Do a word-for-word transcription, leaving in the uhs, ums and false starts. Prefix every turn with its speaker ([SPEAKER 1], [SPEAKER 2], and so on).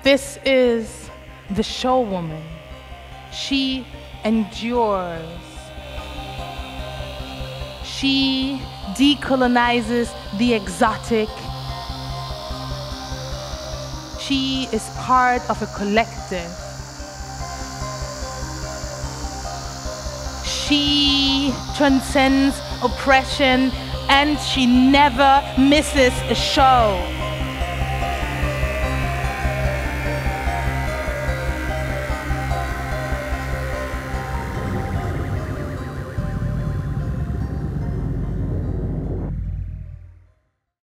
[SPEAKER 1] This is the show woman. She endures. She decolonizes the exotic. She is part of a collective. She transcends oppression, and she never misses a show.